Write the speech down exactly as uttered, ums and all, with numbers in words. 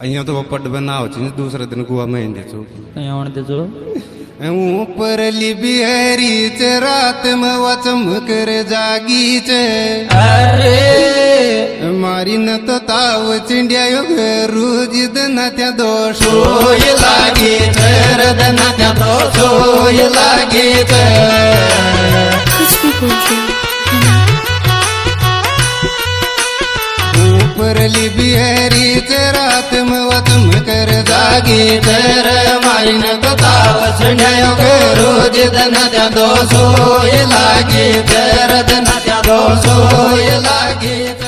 अहियां तो पट बनाओ छी दूसरे दिन गुआ में दे छो अहियां वण दे छो ऊपर लिबी हरी च रात में वचम कर जागी च अरे मारी न तो ताव चिंडिया यो रोज दिन त्या दोषो ये लागे च रदन त्या दोषो ये लागे च कुछ भी बोल रहे हो ऊपर लिबी हरी च रात में वचम कर जागी कर मारी न तो ताव चिंडिया यो रोज दिन त्या दोषो ये लागे च रदन त्या दोषो ये लागे